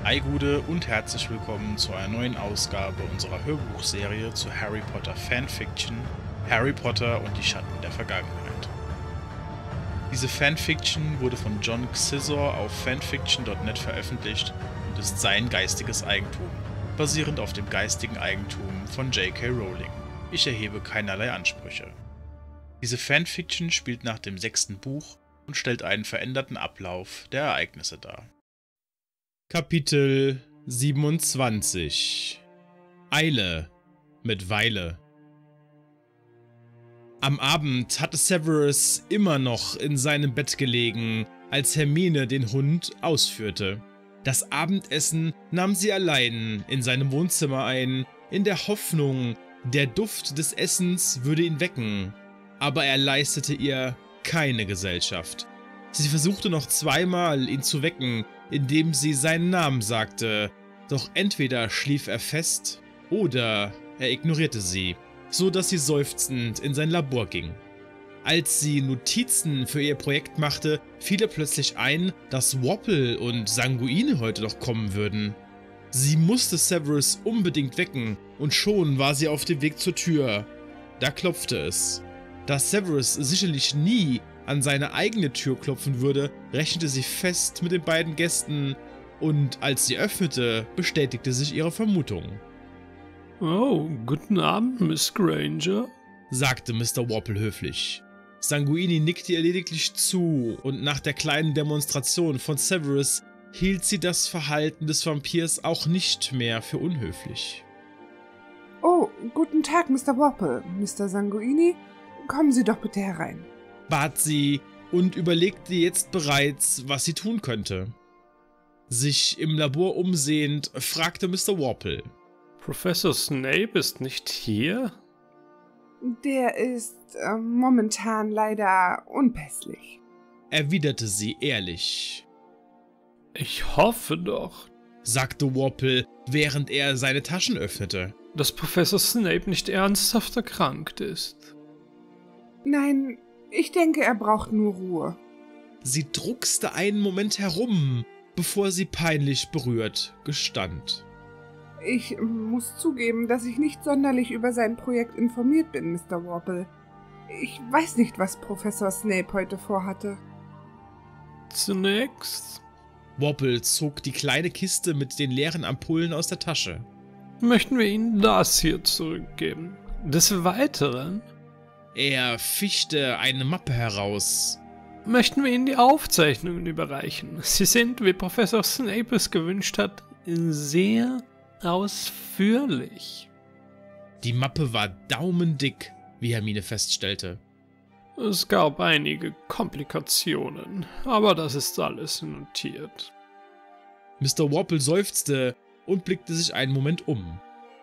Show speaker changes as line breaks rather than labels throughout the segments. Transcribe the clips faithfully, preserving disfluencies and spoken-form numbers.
Ei Gude und herzlich willkommen zu einer neuen Ausgabe unserer Hörbuchserie zu Harry Potter Fanfiction Harry Potter und die Schatten der Vergangenheit. Diese Fanfiction wurde von John Xizor auf fanfiction punkt net veröffentlicht und ist sein geistiges Eigentum, basierend auf dem geistigen Eigentum von J K Rowling. Ich erhebe keinerlei Ansprüche. Diese Fanfiction spielt nach dem sechsten Buch und stellt einen veränderten Ablauf der Ereignisse dar. Kapitel siebenundzwanzig Eile mit Weile. Am Abend hatte Severus immer noch in seinem Bett gelegen, als Hermine den Hund ausführte. Das Abendessen nahm sie allein in seinem Wohnzimmer ein, in der Hoffnung, der Duft des Essens würde ihn wecken, aber er leistete ihr keine Gesellschaft. Sie versuchte noch zweimal, ihn zu wecken, indem sie seinen Namen sagte, doch entweder schlief er fest oder er ignorierte sie, so dass sie seufzend in sein Labor ging. Als sie Notizen für ihr Projekt machte, fiel ihr plötzlich ein, dass Wopple und Sanguine heute noch kommen würden. Sie musste Severus unbedingt wecken und schon war sie auf dem Weg zur Tür. Da klopfte es. Da Severus sicherlich nie an seine eigene Tür klopfen würde, rechnete sie fest mit den beiden Gästen und als sie öffnete, bestätigte sich ihre Vermutung.
Oh, guten Abend, Miss Granger,
sagte Mister Wopple höflich. Sanguini nickte ihr lediglich zu und nach der kleinen Demonstration von Severus hielt sie das Verhalten des Vampirs auch nicht mehr für unhöflich.
Oh, guten Tag, Mister Wopple. Mister Sanguini, kommen Sie doch bitte herein,
bat sie und überlegte jetzt bereits, was sie tun könnte. Sich im Labor umsehend, fragte Mister Wopple.
Professor Snape ist nicht hier?
Der ist äh, momentan leider unpässlich,
erwiderte sie ehrlich.
Ich hoffe doch,
sagte Wopple, während er seine Taschen öffnete,
dass Professor Snape nicht ernsthaft erkrankt ist.
Nein, ich denke, er braucht nur Ruhe.
Sie druckste einen Moment herum, bevor sie peinlich berührt gestand.
Ich muss zugeben, dass ich nicht sonderlich über sein Projekt informiert bin, Mister Wopple. Ich weiß nicht, was Professor Snape heute vorhatte.
Zunächst
Wopple zog die kleine Kiste mit den leeren Ampullen aus der Tasche.
Möchten wir Ihnen das hier zurückgeben. Des Weiteren
Er fischte eine Mappe heraus.
Möchten wir Ihnen die Aufzeichnungen überreichen. Sie sind, wie Professor Snape es gewünscht hat, sehr ausführlich.
Die Mappe war daumendick, wie Hermine feststellte.
Es gab einige Komplikationen, aber das ist alles notiert.
Mister Wopple seufzte und blickte sich einen Moment um.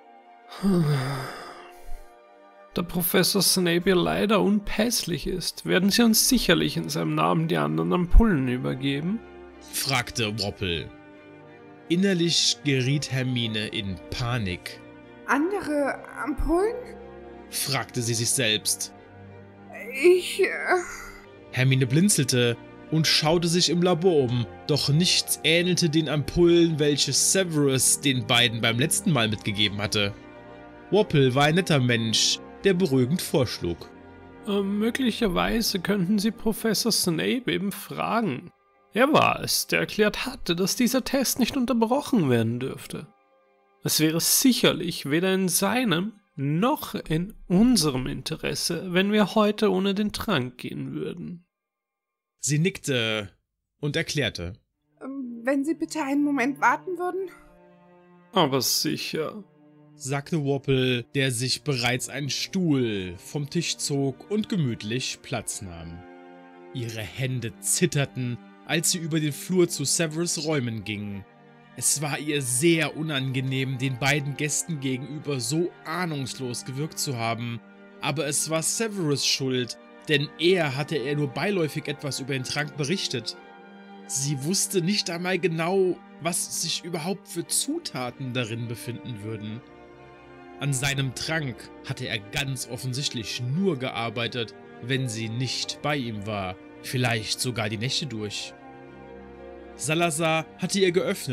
Da Professor Snape leider unpässlich ist, werden Sie uns sicherlich in seinem Namen die anderen Ampullen übergeben?
Fragte Wopple. Innerlich geriet Hermine in Panik.
Andere Ampullen?
Fragte sie sich selbst.
Ich... Äh
Hermine blinzelte und schaute sich im Labor um, doch nichts ähnelte den Ampullen, welche Severus den beiden beim letzten Mal mitgegeben hatte. Wopple war ein netter Mensch, der beruhigend vorschlug.
Äh, möglicherweise könnten Sie Professor Snape eben fragen. Er war es, der erklärt hatte, dass dieser Test nicht unterbrochen werden dürfte. Es wäre sicherlich weder in seinem noch in unserem Interesse, wenn wir heute ohne den Trank gehen würden.
Sie nickte und erklärte.
Wenn Sie bitte einen Moment warten würden?
Aber sicher,
sagte Wopple, der sich bereits einen Stuhl vom Tisch zog und gemütlich Platz nahm. Ihre Hände zitterten, als sie über den Flur zu Severus' Räumen ging. Es war ihr sehr unangenehm, den beiden Gästen gegenüber so ahnungslos gewirkt zu haben, aber es war Severus' Schuld, denn er hatte er nur beiläufig etwas über den Trank berichtet. Sie wusste nicht einmal genau, was sich überhaupt für Zutaten darin befinden würden. An seinem Trank hatte er ganz offensichtlich nur gearbeitet, wenn sie nicht bei ihm war, vielleicht sogar die Nächte durch. Salazar hatte ihr geöffnet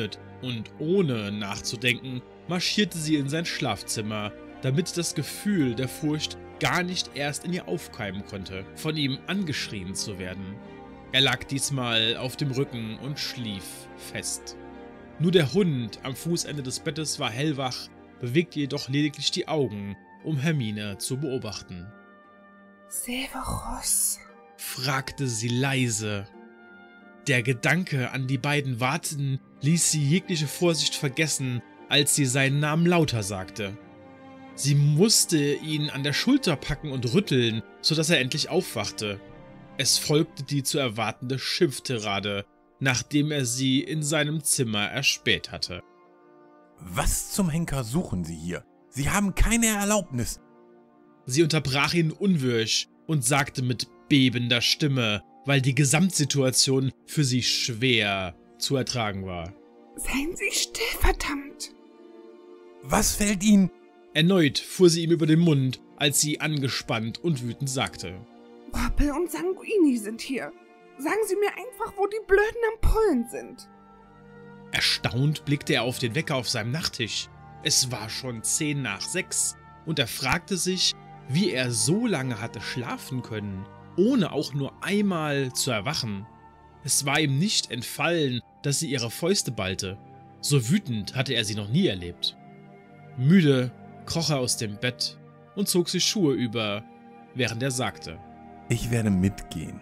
Und ohne nachzudenken, marschierte sie in sein Schlafzimmer, damit das Gefühl der Furcht gar nicht erst in ihr aufkeimen konnte, von ihm angeschrien zu werden. Er lag diesmal auf dem Rücken und schlief fest. Nur der Hund am Fußende des Bettes war hellwach, bewegte jedoch lediglich die Augen, um Hermine zu beobachten.
Severus?
Fragte sie leise. Der Gedanke an die beiden Wartenden ließ sie jegliche Vorsicht vergessen, als sie seinen Namen lauter sagte. Sie musste ihn an der Schulter packen und rütteln, sodass er endlich aufwachte. Es folgte die zu erwartende Schimpftirade, nachdem er sie in seinem Zimmer erspäht hatte.
Was zum Henker suchen Sie hier? Sie haben keine Erlaubnis.
Sie unterbrach ihn unwirsch und sagte mit bebender Stimme, weil die Gesamtsituation für sie schwer zu ertragen war.
Seien Sie still, verdammt!
Was fällt Ihnen?
Erneut fuhr sie ihm über den Mund, als sie angespannt und wütend sagte.
Worpel und Sanguini sind hier. Sagen Sie mir einfach, wo die blöden Ampullen sind.
Erstaunt blickte er auf den Wecker auf seinem Nachttisch. Es war schon zehn nach sechs und er fragte sich, wie er so lange hatte schlafen können, ohne auch nur einmal zu erwachen. Es war ihm nicht entfallen, dass sie ihre Fäuste ballte. So wütend hatte er sie noch nie erlebt. Müde kroch er aus dem Bett und zog sich Schuhe über, während er sagte:
Ich werde mitgehen.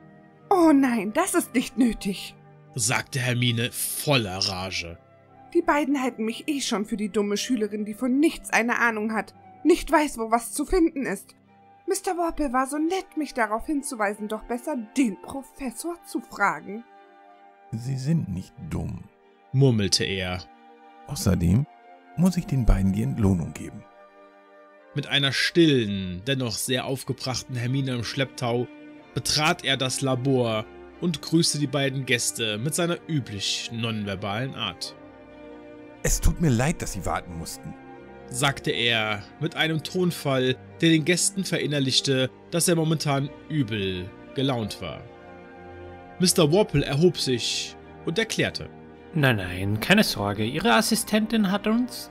Oh nein, das ist nicht nötig,
sagte Hermine voller Rage.
Die beiden halten mich eh schon für die dumme Schülerin, die von nichts eine Ahnung hat, nicht weiß, wo was zu finden ist. Mister Worpel war so nett, mich darauf hinzuweisen, doch besser den Professor zu fragen.
Sie sind nicht dumm,
murmelte er.
Außerdem muss ich den beiden die Entlohnung geben.
Mit einer stillen, dennoch sehr aufgebrachten Hermine im Schlepptau betrat er das Labor und grüßte die beiden Gäste mit seiner üblich nonverbalen Art.
Es tut mir leid, dass Sie warten mussten,
sagte er mit einem Tonfall, der den Gästen verinnerlichte, dass er momentan übel gelaunt war. Mister Worpel erhob sich und erklärte:
Nein, nein, keine Sorge, Ihre Assistentin hat uns...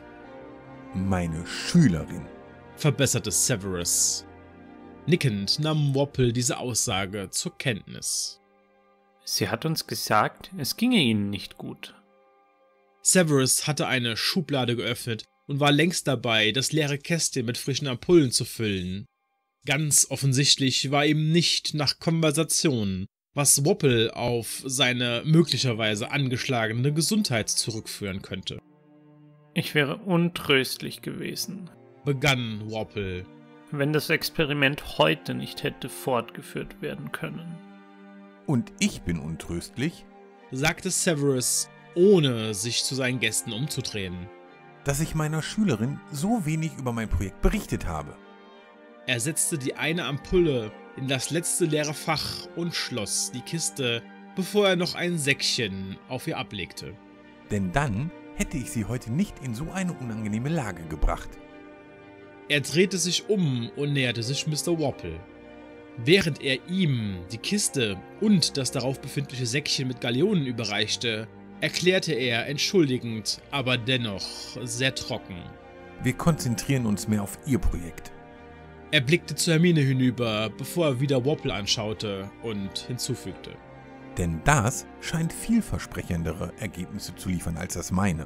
Meine Schülerin,
verbesserte Severus. Nickend nahm Worpel diese Aussage zur Kenntnis.
Sie hat uns gesagt, es ginge Ihnen nicht gut.
Severus hatte eine Schublade geöffnet und war längst dabei, das leere Kästchen mit frischen Ampullen zu füllen. Ganz offensichtlich war ihm nicht nach Konversation, was Worpel auf seine möglicherweise angeschlagene Gesundheit zurückführen könnte.
Ich wäre untröstlich gewesen,
begann Worpel,
wenn das Experiment heute nicht hätte fortgeführt werden können.
Und ich bin untröstlich,
sagte Severus, ohne sich zu seinen Gästen umzudrehen,
dass ich meiner Schülerin so wenig über mein Projekt berichtet habe.
Er setzte die eine Ampulle in das letzte leere Fach und schloss die Kiste, bevor er noch ein Säckchen auf ihr ablegte.
Denn dann hätte ich sie heute nicht in so eine unangenehme Lage gebracht.
Er drehte sich um und näherte sich Mister Worpel. Während er ihm die Kiste und das darauf befindliche Säckchen mit Galeonen überreichte, erklärte er entschuldigend, aber dennoch sehr trocken:
Wir konzentrieren uns mehr auf Ihr Projekt.
Er blickte zu Hermine hinüber, bevor er wieder Worpel anschaute und hinzufügte:
Denn das scheint vielversprechendere Ergebnisse zu liefern als das meine.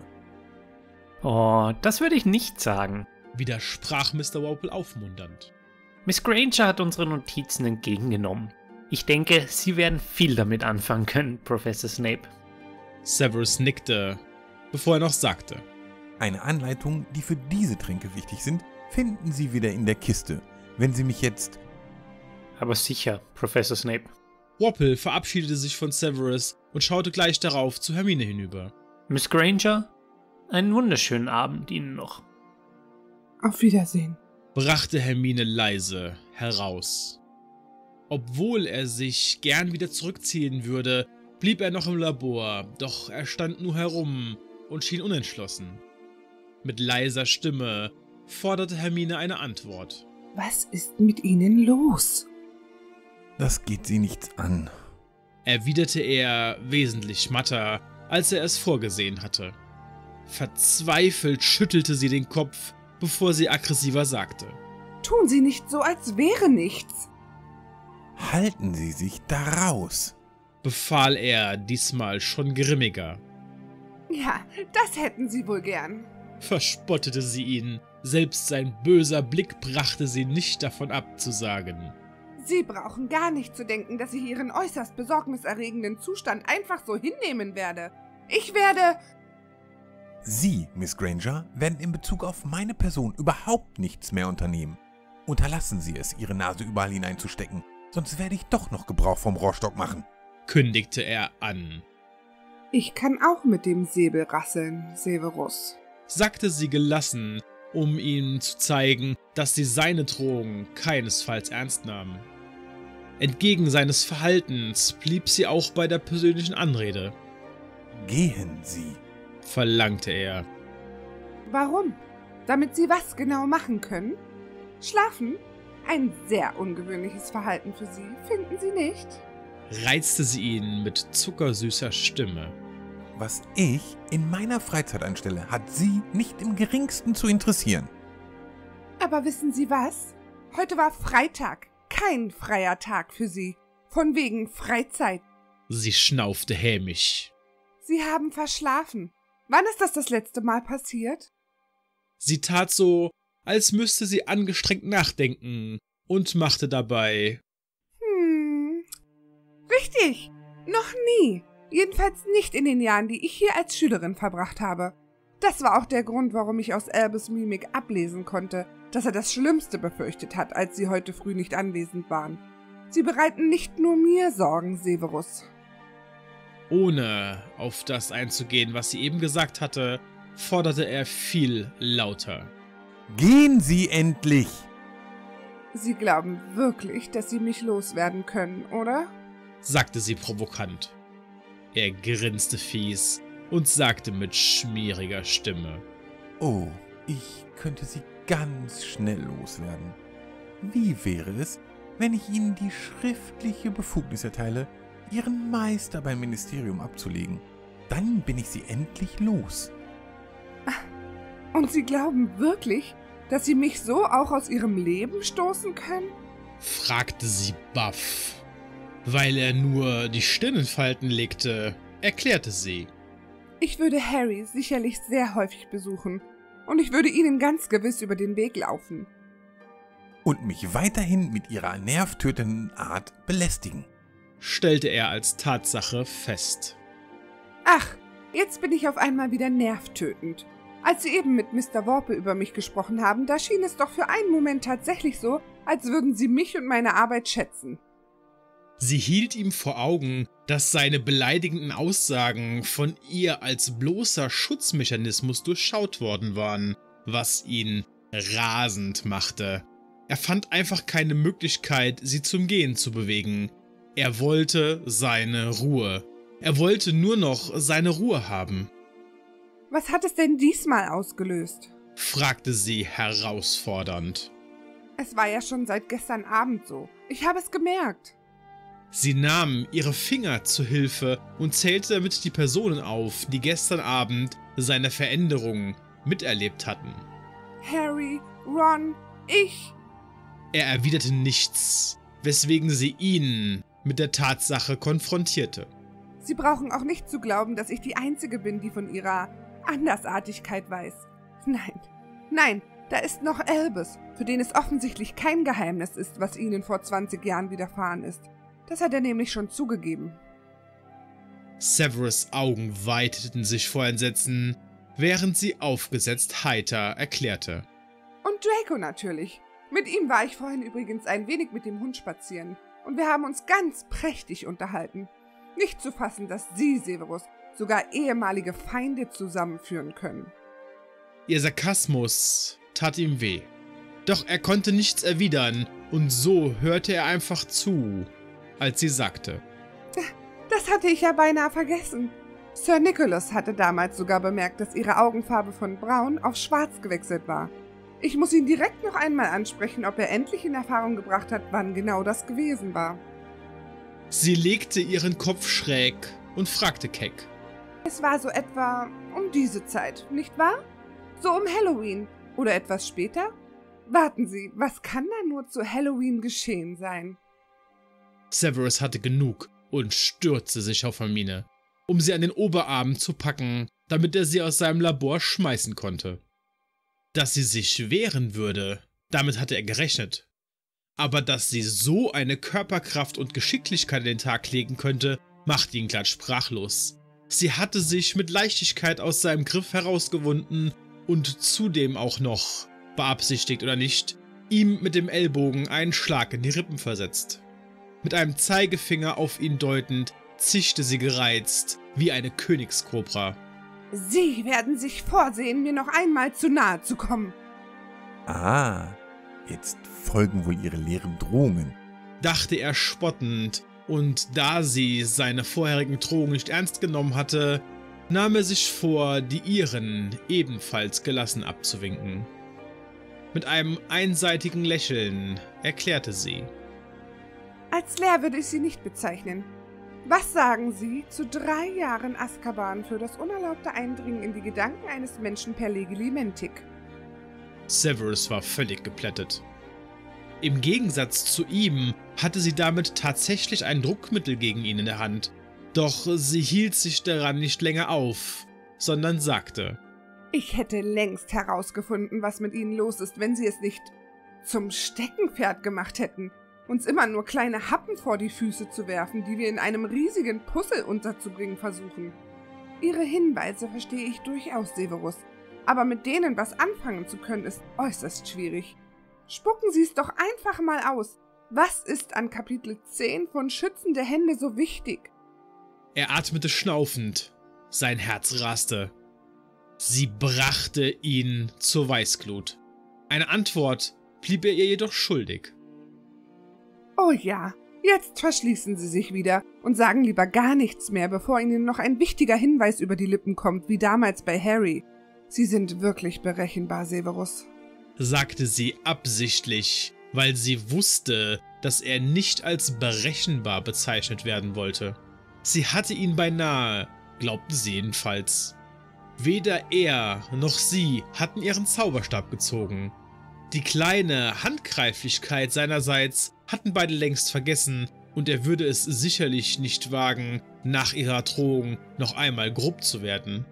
Oh, das würde ich nicht sagen,
widersprach Mister Worpel aufmunternd.
Miss Granger hat unsere Notizen entgegengenommen. Ich denke, Sie werden viel damit anfangen können, Professor Snape.
Severus nickte, bevor er noch sagte:
Eine Anleitung, die für diese Tränke wichtig sind, finden Sie wieder in der Kiste, wenn Sie mich jetzt...
Aber sicher, Professor Snape.
Worpel verabschiedete sich von Severus und schaute gleich darauf zu Hermine hinüber.
Miss Granger, einen wunderschönen Abend Ihnen noch.
Auf Wiedersehen,
brachte Hermine leise heraus. Obwohl er sich gern wieder zurückziehen würde, blieb er noch im Labor, doch er stand nur herum und schien unentschlossen. Mit leiser Stimme forderte Hermine eine Antwort.
Was ist mit Ihnen los?
Das geht Sie nichts an,
erwiderte er wesentlich matter, als er es vorgesehen hatte. Verzweifelt schüttelte sie den Kopf, bevor sie aggressiver sagte:
Tun Sie nicht so, als wäre nichts.
Halten Sie sich da raus,
befahl er diesmal schon grimmiger.
Ja, das hätten Sie wohl gern.
Verspottete sie ihn, selbst sein böser Blick brachte sie nicht davon ab, zu sagen:
Sie brauchen gar nicht zu denken, dass ich Ihren äußerst besorgniserregenden Zustand einfach so hinnehmen werde. Ich werde...
Sie, Miss Granger, werden in Bezug auf meine Person überhaupt nichts mehr unternehmen. Unterlassen Sie es, Ihre Nase überall hineinzustecken, sonst werde ich doch noch Gebrauch vom Rohrstock machen,
kündigte er an.
Ich kann auch mit dem Säbel rasseln, Severus,
sagte sie gelassen, um ihm zu zeigen, dass sie seine Drohung keinesfalls ernst nahm. Entgegen seines Verhaltens blieb sie auch bei der persönlichen Anrede.
Gehen Sie,
verlangte er.
Warum? Damit Sie was genau machen können? Schlafen? Ein sehr ungewöhnliches Verhalten für Sie, finden Sie nicht?
Reizte sie ihn mit zuckersüßer Stimme.
Was ich in meiner Freizeit anstelle, hat Sie nicht im geringsten zu interessieren.
Aber wissen Sie was? Heute war Freitag, kein freier Tag für Sie. Von wegen Freizeit.
Sie schnaufte hämisch.
Sie haben verschlafen. Wann ist das das letzte Mal passiert?
Sie tat so, als müsste sie angestrengt nachdenken und machte dabei:
Hm, richtig, noch nie. Jedenfalls nicht in den Jahren, die ich hier als Schülerin verbracht habe. Das war auch der Grund, warum ich aus Albus Mimik ablesen konnte, dass er das Schlimmste befürchtet hat, als Sie heute früh nicht anwesend waren. Sie bereiten nicht nur mir Sorgen, Severus.
Ohne auf das einzugehen, was sie eben gesagt hatte, forderte er viel lauter:
Gehen Sie endlich!
Sie glauben wirklich, dass Sie mich loswerden können, oder?
sagte sie provokant. Er grinste fies und sagte mit schmieriger Stimme:
Oh, ich könnte Sie ganz schnell loswerden. Wie wäre es, wenn ich Ihnen die schriftliche Befugnis erteile, Ihren Meister beim Ministerium abzulegen? Dann bin ich Sie endlich los.
Und Sie glauben wirklich, dass Sie mich so auch aus Ihrem Leben stoßen können?
fragte sie baff. Weil er nur die Stirn in Falten legte, erklärte sie:
Ich würde Harry sicherlich sehr häufig besuchen und ich würde Ihnen ganz gewiss über den Weg laufen.
Und mich weiterhin mit Ihrer nervtötenden Art belästigen,
stellte er als Tatsache fest.
Ach, jetzt bin ich auf einmal wieder nervtötend. Als Sie eben mit Mister Worpe über mich gesprochen haben, da schien es doch für einen Moment tatsächlich so, als würden Sie mich und meine Arbeit schätzen.
Sie hielt ihm vor Augen, dass seine beleidigenden Aussagen von ihr als bloßer Schutzmechanismus durchschaut worden waren, was ihn rasend machte. Er fand einfach keine Möglichkeit, sie zum Gehen zu bewegen. Er wollte seine Ruhe. Er wollte nur noch seine Ruhe haben.
Was hat es denn diesmal ausgelöst?
fragte sie herausfordernd.
Es war ja schon seit gestern Abend so. Ich habe es gemerkt.
Sie nahm ihre Finger zu Hilfe und zählte damit die Personen auf, die gestern Abend seine Veränderung miterlebt hatten.
Harry, Ron, ich.
Er erwiderte nichts, weswegen sie ihn mit der Tatsache konfrontierte.
Sie brauchen auch nicht zu glauben, dass ich die Einzige bin, die von ihrer Andersartigkeit weiß. Nein, nein, da ist noch Albus, für den es offensichtlich kein Geheimnis ist, was ihnen vor zwanzig Jahren widerfahren ist. Das hat er nämlich schon zugegeben.
Severus' Augen weiteten sich vor Entsetzen, während sie aufgesetzt heiter erklärte.
Und Draco natürlich. Mit ihm war ich vorhin übrigens ein wenig mit dem Hund spazieren und wir haben uns ganz prächtig unterhalten. Nicht zu fassen, dass Sie, Severus, sogar ehemalige Feinde zusammenführen können.
Ihr Sarkasmus tat ihm weh. Doch er konnte nichts erwidern und so hörte er einfach zu, als sie sagte:
Das hatte ich ja beinahe vergessen. Sir Nicholas hatte damals sogar bemerkt, dass ihre Augenfarbe von braun auf schwarz gewechselt war. Ich muss ihn direkt noch einmal ansprechen, ob er endlich in Erfahrung gebracht hat, wann genau das gewesen war.
Sie legte ihren Kopf schräg und fragte keck:
Es war so etwa um diese Zeit, nicht wahr? So um Halloween oder etwas später? Warten Sie, was kann da nur zu Halloween geschehen sein?
Severus hatte genug und stürzte sich auf Hermine, um sie an den Oberarm zu packen, damit er sie aus seinem Labor schmeißen konnte. Dass sie sich wehren würde, damit hatte er gerechnet. Aber dass sie so eine Körperkraft und Geschicklichkeit an den Tag legen könnte, machte ihn glatt sprachlos. Sie hatte sich mit Leichtigkeit aus seinem Griff herausgewunden und zudem auch noch, beabsichtigt oder nicht, ihm mit dem Ellbogen einen Schlag in die Rippen versetzt. Mit einem Zeigefinger auf ihn deutend, zischte sie gereizt, wie eine Königskobra.
Sie werden sich vorsehen, mir noch einmal zu nahe zu kommen.
Ah, jetzt folgen wohl ihre leeren Drohungen,
dachte er spottend, und da sie seine vorherigen Drohungen nicht ernst genommen hatte, nahm er sich vor, die ihren ebenfalls gelassen abzuwinken. Mit einem einseitigen Lächeln erklärte sie:
Als leer würde ich sie nicht bezeichnen. Was sagen Sie zu drei Jahren Azkaban für das unerlaubte Eindringen in die Gedanken eines Menschen per Legilimentik?
Severus war völlig geplättet. Im Gegensatz zu ihm hatte sie damit tatsächlich ein Druckmittel gegen ihn in der Hand. Doch sie hielt sich daran nicht länger auf, sondern sagte:
Ich hätte längst herausgefunden, was mit Ihnen los ist, wenn Sie es nicht zum Steckenpferd gemacht hätten, uns immer nur kleine Happen vor die Füße zu werfen, die wir in einem riesigen Puzzle unterzubringen versuchen. Ihre Hinweise verstehe ich durchaus, Severus, aber mit denen was anfangen zu können, ist äußerst schwierig. Spucken Sie es doch einfach mal aus. Was ist an Kapitel zehn von Schützen der Hände so wichtig?
Er atmete schnaufend. Sein Herz raste. Sie brachte ihn zur Weißglut. Eine Antwort blieb er ihr jedoch schuldig.
Oh ja, jetzt verschließen Sie sich wieder und sagen lieber gar nichts mehr, bevor Ihnen noch ein wichtiger Hinweis über die Lippen kommt, wie damals bei Harry. Sie sind wirklich berechenbar, Severus,
sagte sie absichtlich, weil sie wusste, dass er nicht als berechenbar bezeichnet werden wollte. Sie hatte ihn beinahe, glaubte sie jedenfalls. Weder er noch sie hatten ihren Zauberstab gezogen. Die kleine Handgreiflichkeit seinerseits hatten beide längst vergessen, und er würde es sicherlich nicht wagen, nach ihrer Drohung noch einmal grob zu werden.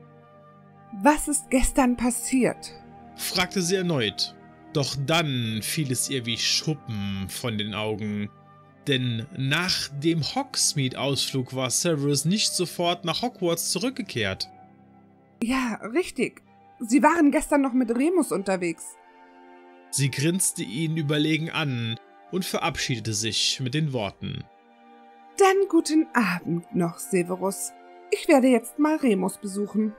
Was ist gestern passiert?
Fragte sie erneut. Doch dann fiel es ihr wie Schuppen von den Augen. Denn nach dem Hogsmeade-Ausflug war Severus nicht sofort nach Hogwarts zurückgekehrt.
Ja, richtig. Sie waren gestern noch mit Remus unterwegs.
Sie grinste ihn überlegen an und verabschiedete sich mit den Worten:
Dann guten Abend noch, Severus. Ich werde jetzt mal Remus besuchen.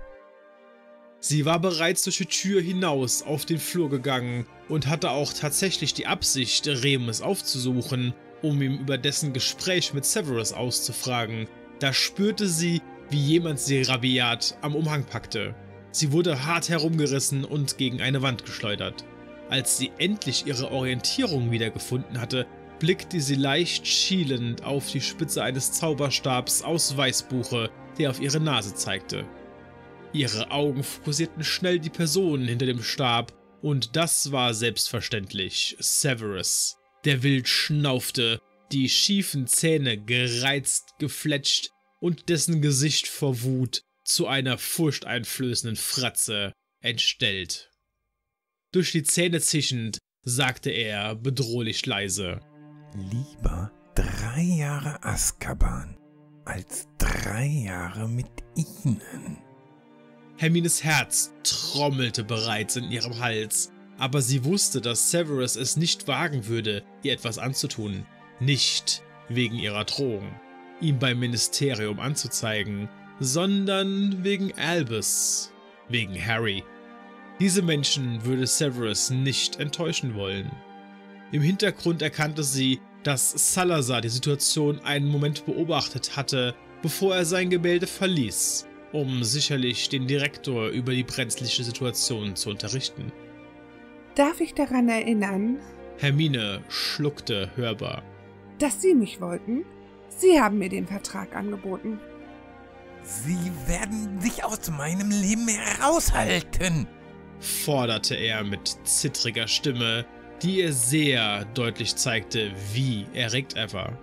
Sie war bereits durch die Tür hinaus auf den Flur gegangen und hatte auch tatsächlich die Absicht, Remus aufzusuchen, um ihm über dessen Gespräch mit Severus auszufragen. Da spürte sie, wie jemand sie rabiat am Umhang packte. Sie wurde hart herumgerissen und gegen eine Wand geschleudert. Als sie endlich ihre Orientierung wiedergefunden hatte, blickte sie leicht schielend auf die Spitze eines Zauberstabs aus Weißbuche, der auf ihre Nase zeigte. Ihre Augen fokussierten schnell die Person hinter dem Stab, und das war selbstverständlich Severus, der wild schnaufte, die schiefen Zähne gereizt gefletscht und dessen Gesicht vor Wut zu einer furchteinflößenden Fratze entstellt. Durch die Zähne zischend sagte er bedrohlich leise:
Lieber drei Jahre Azkaban als drei Jahre mit Ihnen.
Hermines Herz trommelte bereits in ihrem Hals, aber sie wusste, dass Severus es nicht wagen würde, ihr etwas anzutun. Nicht wegen ihrer Drohung, ihn beim Ministerium anzuzeigen, sondern wegen Albus, wegen Harry. Diese Menschen würde Severus nicht enttäuschen wollen. Im Hintergrund erkannte sie, dass Salazar die Situation einen Moment beobachtet hatte, bevor er sein Gemälde verließ, um sicherlich den Direktor über die brenzliche Situation zu unterrichten.
Darf ich daran erinnern?
Hermine schluckte hörbar.
Dass Sie mich wollten? Sie haben mir den Vertrag angeboten.
Sie werden sich aus meinem Leben heraushalten,
forderte er mit zittriger Stimme, die ihr sehr deutlich zeigte, wie erregt er war.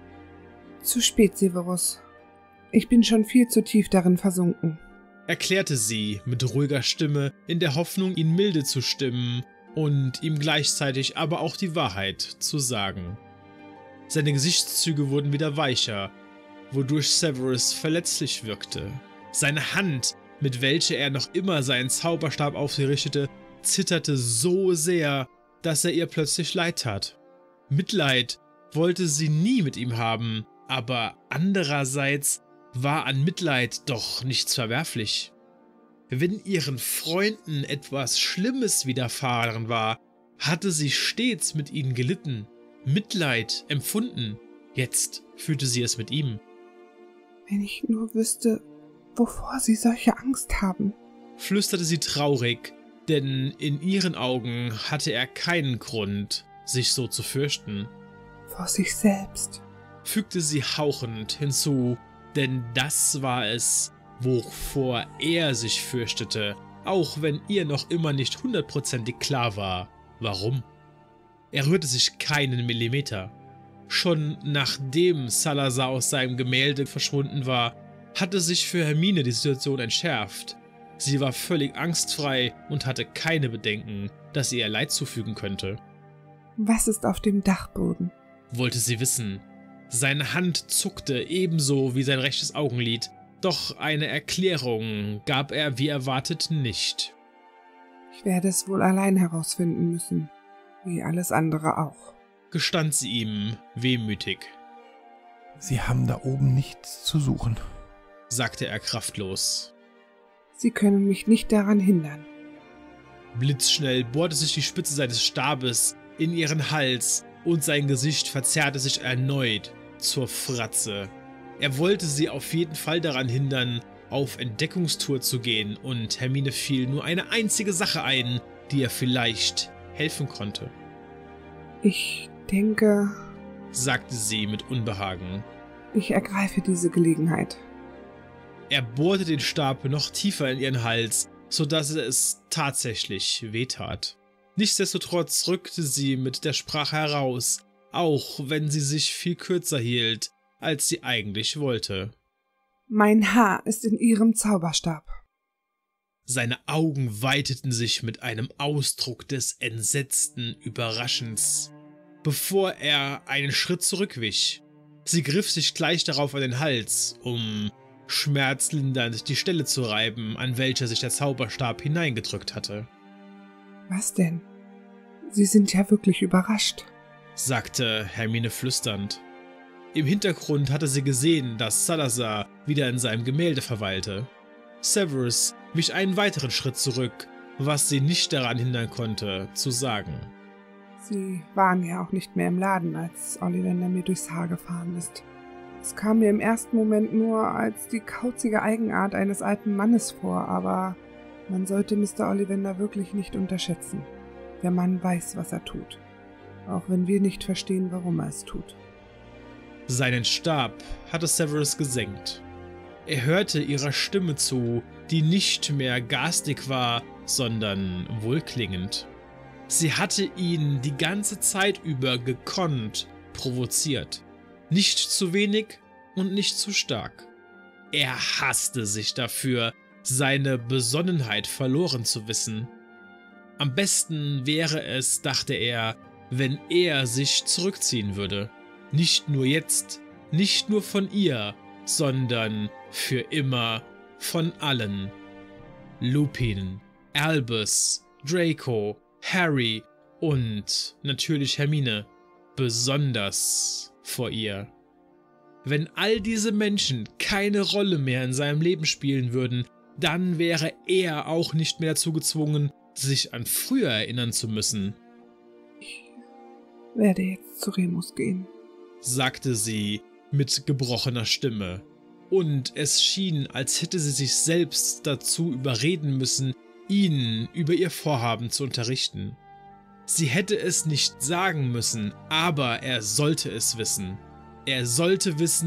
Zu spät, Severus. Ich bin schon viel zu tief darin versunken,
erklärte sie mit ruhiger Stimme, in der Hoffnung, ihn milde zu stimmen und ihm gleichzeitig aber auch die Wahrheit zu sagen. Seine Gesichtszüge wurden wieder weicher, wodurch Severus verletzlich wirkte. Seine Hand, mit welcher er noch immer seinen Zauberstab auf sie richtete, zitterte so sehr, dass er ihr plötzlich leid tat. Mitleid wollte sie nie mit ihm haben, aber andererseits war an Mitleid doch nichts verwerflich. Wenn ihren Freunden etwas Schlimmes widerfahren war, hatte sie stets mit ihnen gelitten, Mitleid empfunden. Jetzt fühlte sie es mit ihm.
Wenn ich nur wüsste, wovor Sie solche Angst haben,
flüsterte sie traurig, denn in ihren Augen hatte er keinen Grund, sich so zu fürchten.
Vor sich selbst,
fügte sie hauchend hinzu, denn das war es, wovor er sich fürchtete, auch wenn ihr noch immer nicht hundertprozentig klar war, warum. Er rührte sich keinen Millimeter. Schon nachdem Salazar aus seinem Gemälde verschwunden war, hatte sich für Hermine die Situation entschärft. Sie war völlig angstfrei und hatte keine Bedenken, dass sie ihr Leid zufügen könnte.
Was ist auf dem Dachboden?
Wollte sie wissen. Seine Hand zuckte ebenso wie sein rechtes Augenlid, doch eine Erklärung gab er wie erwartet nicht.
Ich werde es wohl allein herausfinden müssen, wie alles andere auch,
gestand sie ihm wehmütig.
Sie haben da oben nichts zu suchen,
sagte er kraftlos.
Sie können mich nicht daran hindern.
Blitzschnell bohrte sich die Spitze seines Stabes in ihren Hals und sein Gesicht verzerrte sich erneut zur Fratze. Er wollte sie auf jeden Fall daran hindern, auf Entdeckungstour zu gehen, und Hermine fiel nur eine einzige Sache ein, die ihr vielleicht helfen konnte.
Ich denke,
sagte sie mit Unbehagen.
Ich ergreife diese Gelegenheit.
Er bohrte den Stab noch tiefer in ihren Hals, sodass es tatsächlich wehtat. Nichtsdestotrotz rückte sie mit der Sprache heraus, auch wenn sie sich viel kürzer hielt, als sie eigentlich wollte.
Mein Haar ist in Ihrem Zauberstab.
Seine Augen weiteten sich mit einem Ausdruck des entsetzten Überraschens, bevor er einen Schritt zurückwich. Sie griff sich gleich darauf an den Hals, um schmerzlindernd die Stelle zu reiben, an welcher sich der Zauberstab hineingedrückt hatte.
Was denn? Sie sind ja wirklich überrascht,
sagte Hermine flüsternd. Im Hintergrund hatte sie gesehen, dass Salazar wieder in seinem Gemälde verweilte. Severus wich einen weiteren Schritt zurück, was sie nicht daran hindern konnte, zu sagen.
Sie waren ja auch nicht mehr im Laden, als Ollivander mir durchs Haar gefahren ist. Es kam mir im ersten Moment nur als die kauzige Eigenart eines alten Mannes vor, aber man sollte Mister Ollivander wirklich nicht unterschätzen. Der Mann weiß, was er tut, auch wenn wir nicht verstehen, warum er es tut.
Seinen Stab hatte Severus gesenkt. Er hörte ihrer Stimme zu, die nicht mehr garstig war, sondern wohlklingend. Sie hatte ihn die ganze Zeit über gekonnt provoziert. Nicht zu wenig und nicht zu stark. Er hasste sich dafür, seine Besonnenheit verloren zu wissen. Am besten wäre es, dachte er, wenn er sich zurückziehen würde. Nicht nur jetzt, nicht nur von ihr, sondern für immer von allen. Lupin, Albus, Draco, Harry und natürlich Hermine, besonders vor ihr. Wenn all diese Menschen keine Rolle mehr in seinem Leben spielen würden, dann wäre er auch nicht mehr dazu gezwungen, sich an früher erinnern zu müssen.
Ich werde jetzt zu Remus gehen,
sagte sie mit gebrochener Stimme. Und es schien, als hätte sie sich selbst dazu überreden müssen, ihn über ihr Vorhaben zu unterrichten. Sie hätte es nicht sagen müssen, aber er sollte es wissen. Er sollte wissen,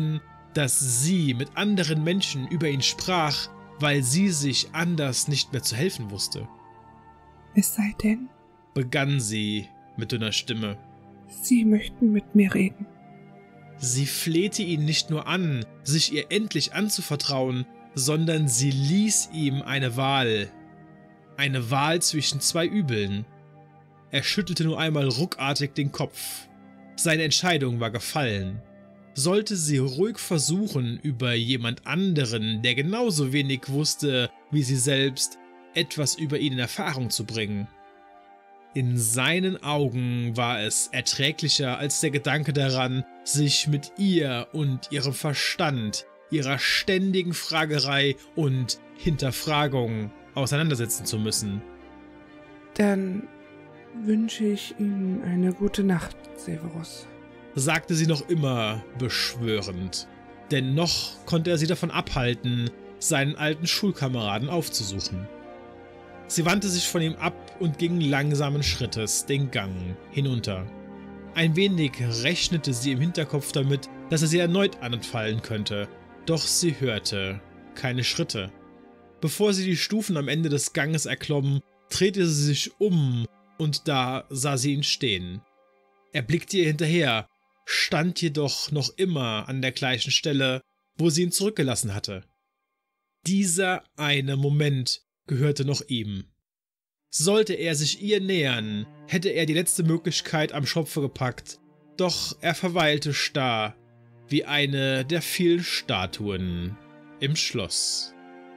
dass sie mit anderen Menschen über ihn sprach, weil sie sich anders nicht mehr zu helfen wusste.
Es sei denn,
Begann sie mit dünner Stimme.
Sie möchten mit mir reden.
Sie flehte ihn nicht nur an, sich ihr endlich anzuvertrauen, sondern sie ließ ihm eine Wahl. Eine Wahl zwischen zwei Übeln. Er schüttelte nur einmal ruckartig den Kopf. Seine Entscheidung war gefallen. Sollte sie ruhig versuchen, über jemand anderen, der genauso wenig wusste wie sie selbst, etwas über ihn in Erfahrung zu bringen? In seinen Augen war es erträglicher als der Gedanke daran, sich mit ihr und ihrem Verstand, ihrer ständigen Fragerei und Hinterfragung auseinandersetzen zu müssen.
Dann wünsche ich Ihnen eine gute Nacht, Severus,
Sagte sie noch immer beschwörend. Denn noch konnte er sie davon abhalten, seinen alten Schulkameraden aufzusuchen. Sie wandte sich von ihm ab und ging langsamen Schrittes den Gang hinunter. Ein wenig rechnete sie im Hinterkopf damit, dass er sie erneut anfallen könnte, doch sie hörte keine Schritte. Bevor sie die Stufen am Ende des Ganges erklomm, drehte sie sich um und da sah sie ihn stehen. Er blickte ihr hinterher, stand jedoch noch immer an der gleichen Stelle, wo sie ihn zurückgelassen hatte. Dieser eine Moment gehörte noch ihm. Sollte er sich ihr nähern, hätte er die letzte Möglichkeit am Schopfe gepackt, doch er verweilte starr, wie eine der vielen Statuen im Schloss.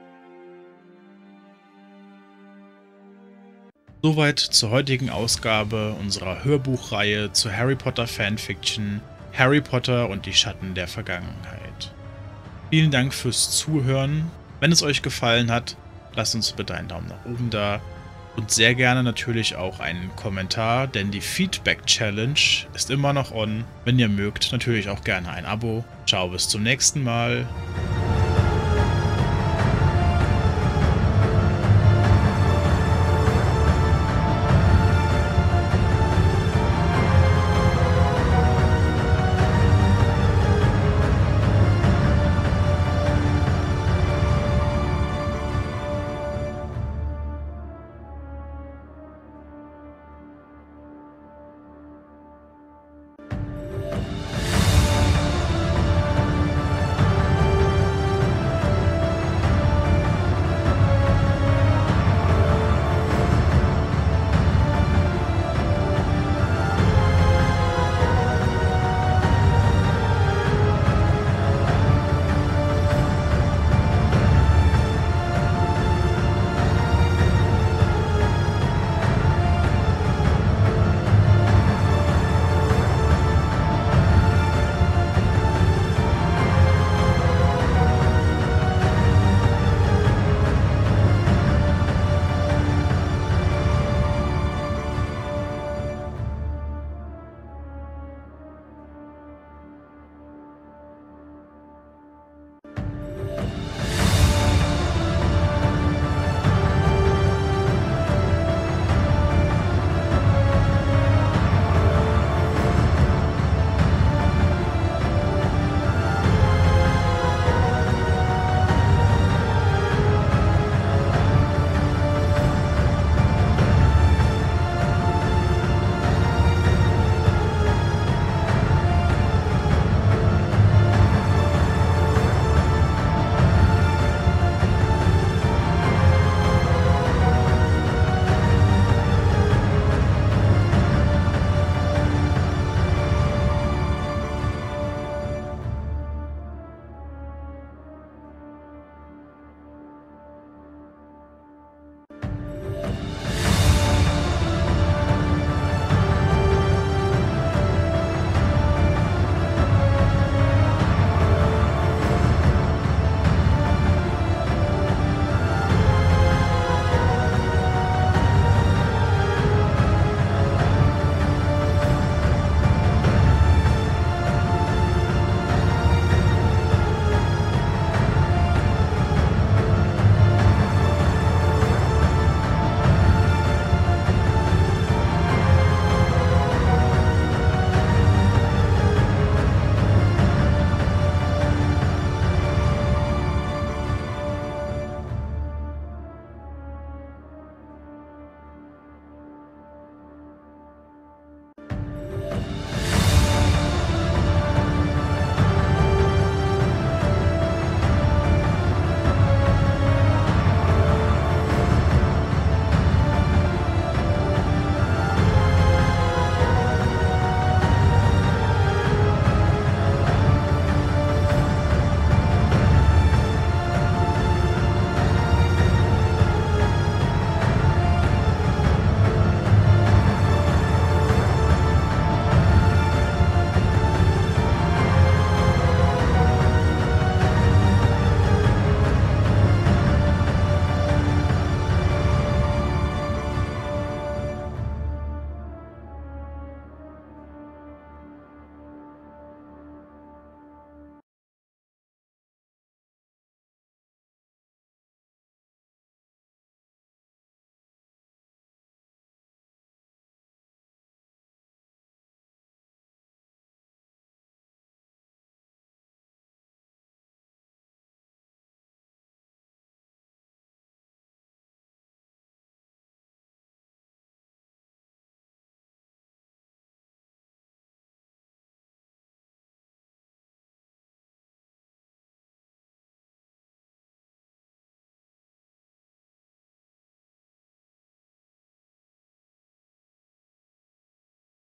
Soweit zur heutigen Ausgabe unserer Hörbuchreihe zur Harry Potter Fanfiction Harry Potter und die Schatten der Vergangenheit. Vielen Dank fürs Zuhören. Wenn es euch gefallen hat, lasst uns bitte einen Daumen nach oben da und sehr gerne natürlich auch einen Kommentar, denn die Feedback Challenge ist immer noch on. Wenn ihr mögt, natürlich auch gerne ein Abo. Ciao, bis zum nächsten Mal.